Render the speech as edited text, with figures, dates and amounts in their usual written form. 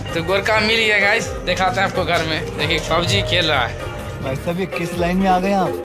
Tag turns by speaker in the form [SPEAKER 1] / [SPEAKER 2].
[SPEAKER 1] तो गोरका मिल गया गाइस, दिखाते हैं आपको घर में। देखिए पबजी खेल रहा है।
[SPEAKER 2] भाई साहब ये किस लाइन में आ गए आप?